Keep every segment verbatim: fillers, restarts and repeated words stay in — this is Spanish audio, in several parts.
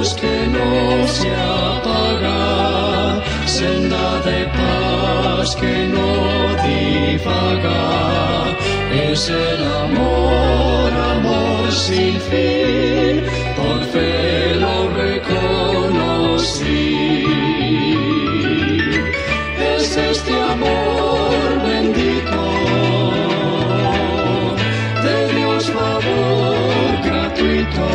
luz que no se apaga, senda de paz que no divaga. Es el amor, amor sin fin, por fe lo reconocí. Es este amor bendito, de Dios favor gratuito,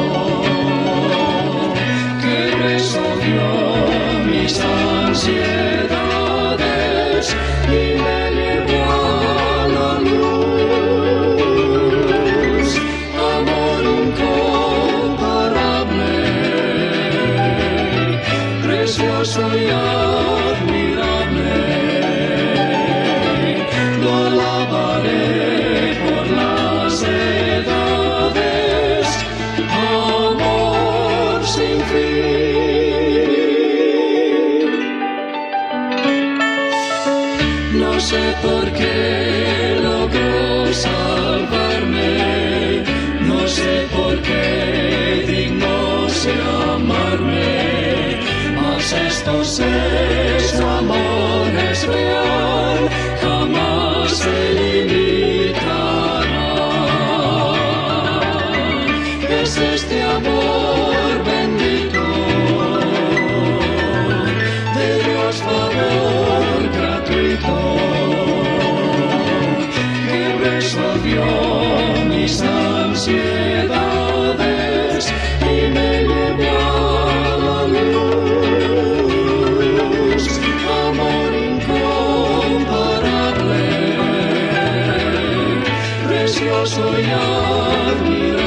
que resolvió mis ansiedades y me llevó a la luz. Amor incomparable, precioso y admirable, lo alabaré por las edades. Amor sin fin. No sé por qué logró salvarme, no sé por qué digno se amarme, mas esto sé, su amor es real, jamás se limitará. Es este amor bendito, de Dios favor gratuito, que resolvió mis ansiedades y me llevó a la luz. Amor incomparable, precioso y admirable,